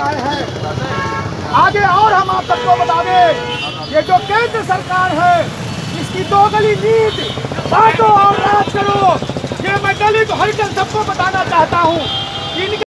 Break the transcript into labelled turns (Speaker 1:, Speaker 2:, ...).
Speaker 1: आए हैं। आगे और हम आप सबको बता दें, ये जो केंद्र सरकार है इसकी दोगली नीति, बांटो और राज करो, ये मैं दलित हरिजन सबको बताना चाहता हूँ।